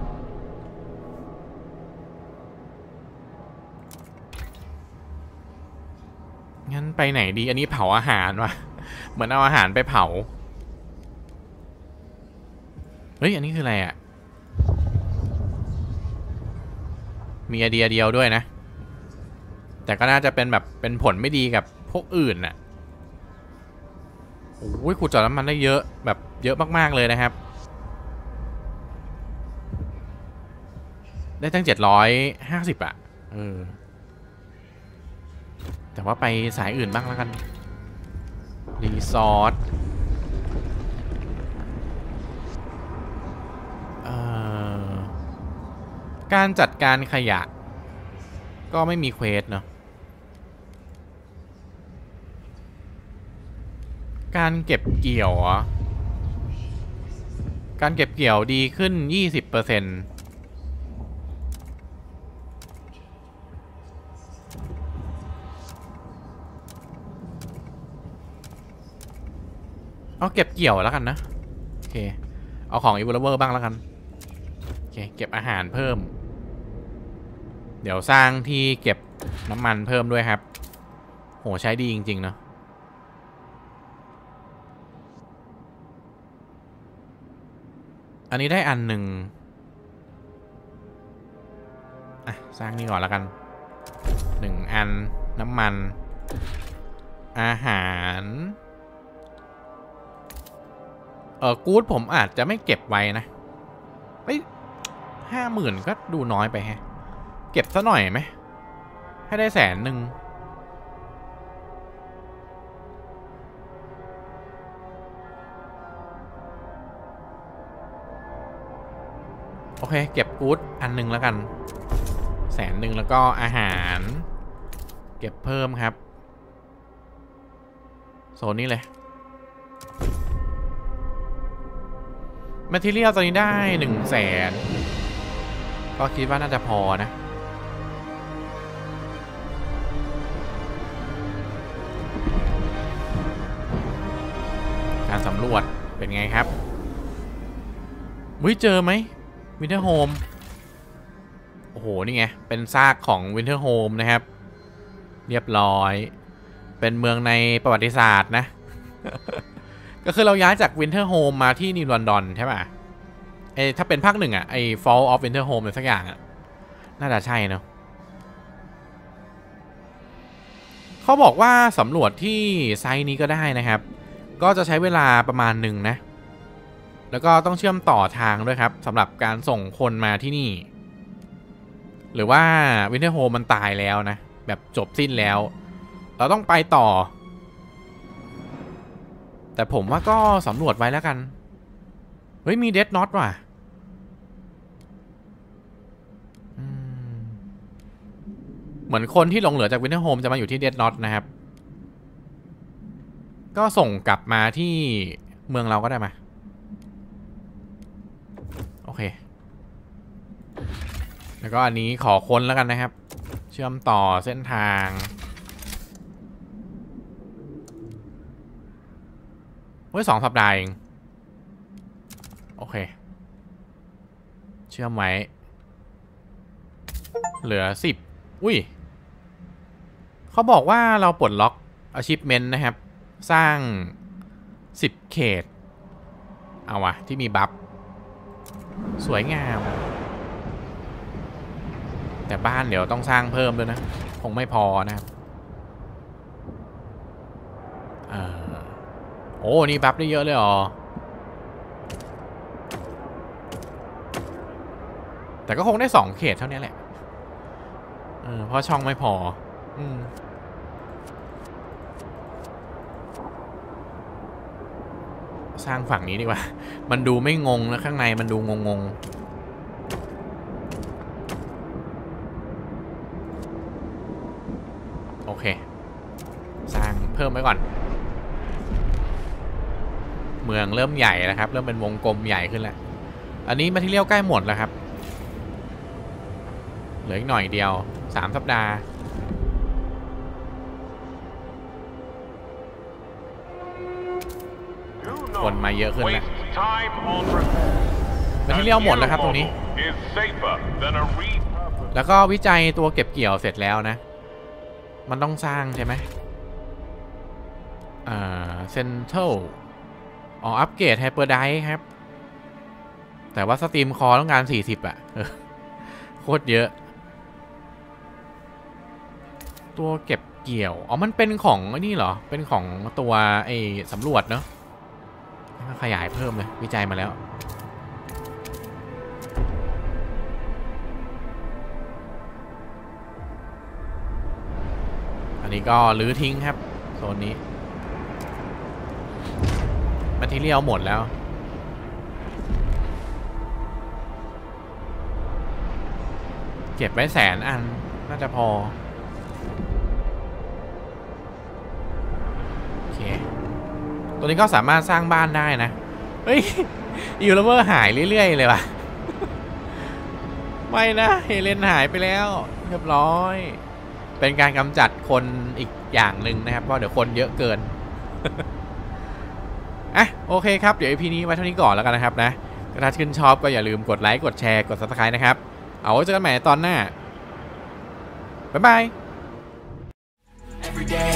งั้นไปไหนดีอันนี้เผาอาหารวะเหมือนเอาอาหารไปเผาเฮ้ยอันนี้คืออะไรอะมีไอเดียเดียวด้วยนะแต่ก็น่าจะเป็นแบบเป็นผลไม่ดีกับพวกอื่นน่ะโอ้ยขุดเจาะน้ำมันได้เยอะแบบเยอะมากๆเลยนะครับได้ตั้ง750อะแต่ว่าไปสายอื่นบ้างแล้วกันรีสอร์ทการจัดการขยะก็ไม่มีเควสเนาะการเก็บเกี่ยวการเก็บเกี่ยวดีขึ้น 20%เอาเก็บเกี่ยวแล้วกันนะโอเคเอาของอีเวอร์เวอร์บ้างแล้วกันโอเคเก็บอาหารเพิ่มเดี๋ยวสร้างที่เก็บน้ำมันเพิ่มด้วยครับโหใช้ดีจริงๆเนาะอันนี้ได้อันหนึ่งสร้างนี่ก่อนแล้วกัน1 อันน้ำมันอาหารกู๊ดผมอาจจะไม่เก็บไว้นะ50,000ก็ดูน้อยไปแฮะเก็บซะหน่อยไหมให้ได้100,000โอเคเก็บกู๊ดอันหนึ่งแล้วกัน100,000แล้วก็อาหารเก็บเพิ่มครับโซนนี้เลยแมททีเรียลตอนนี้ได้100,000ก็คิดว่าน่าจะพอนะการสำรวจเป็นไงครับเจอไหมวินเทอร์โฮมโอ้โหนี่ไงเป็นซากของวินเทอร์โฮมนะครับเรียบร้อยเป็นเมืองในประวัติศาสตร์นะ ก็คือเราย้ายจากวินเทอร์โฮมมาที่นิวลอนดอนใช่ป่ะถ้าเป็นภาค 1ไอ้ Fall of Winter Home หรือสักอย่างน่าจะใช่เนาะเขาบอกว่าสำรวจที่ไซต์นี้ก็ได้นะครับก็จะใช้เวลาประมาณหนึ่งนะแล้วก็ต้องเชื่อมต่อทางด้วยครับสำหรับการส่งคนมาที่นี่หรือว่าวินเทอร์โฮมมันตายแล้วนะแบบจบสิ้นแล้วเราต้องไปต่อแต่ผมว่าก็สำรวจไว้แล้วกันเฮ้ยมีเดดน็อตว่ะเหมือนคนที่หลงเหลือจากวินเทอร์โฮมจะมาอยู่ที่เดดน็อตนะครับก็ส่งกลับมาที่เมืองเราก็ได้มาโอเคแล้วก็อันนี้ขอค้นแล้วกันนะครับเชื่อมต่อเส้นทาง2 สัปดาห์เองโอเคเชื่อมไว้เหลือ10อุ้ยเขาบอกว่าเราปลดล็อก achievement นะครับสร้าง10เขตเอาวะที่มีบัฟสวยงามแต่บ้านเดี๋ยวต้องสร้างเพิ่มด้วยนะคงไม่พอนะครับโอ้นี่บัฟได้เยอะเลยเหรอแต่ก็คงได้2เขตเท่านี้แหละเพราะช่องไม่พอสร้างฝั่งนี้ดีกว่ามันดูไม่งงนะข้างในมันดูงงโอเคสร้างเพิ่มไว้ก่อนเมืองเริ่มใหญ่แล้วครับเริ่มเป็นวงกลมใหญ่ขึ้นแล้วอันนี้แมททีเรียลใกล้หมดแล้วครับเหลืออีกหน่อยเดียว3 สัปดาห์คนมาเยอะขึ้นแล้ว Waste time on แมททีเรียลหมดแล้วครับตรงนี้ is safer than a repurposed แล้วก็วิจัยตัวเก็บเกี่ยวเสร็จแล้วนะ มันต้องสร้างใช่ไหมเซนเทลอัปเกรดไฮเปอร์ไดครับ แต่ว่าสตรีมคอต้องการ40อ่ะโคตรเยอะ ตัวเก็บเกี่ยวมันเป็นของนี่เหรอเป็นของตัวไอ้สำรวจเนาะขยายเพิ่มเลยวิจัยมาแล้วอันนี้ก็รื้อทิ้งครับโซนนี้แมททีเรียลหมดแล้วเก็บไว้100,000 อันน่าจะพอโอเคตัวนี้ก็สามารถสร้างบ้านได้นะเฮ้ยยูเลเวอร์หายเรื่อยๆเลยว่ะไม่นะเฮเลนหายไปแล้วเรียบร้อยเป็นการกำจัดคนอีกอย่างหนึ่งนะครับเพราะเดี๋ยวคนเยอะเกิน โอเคครับเดี๋ยว EP นี้ไว้เท่านี้ก่อนแล้วกันนะครับนะถ้าชื่นชอบก็อย่าลืมกดไลค์กดแชร์กด Subscribe นะครับเอาไว้เจอกันใหม่ตอนหน้าบ๊ายบาย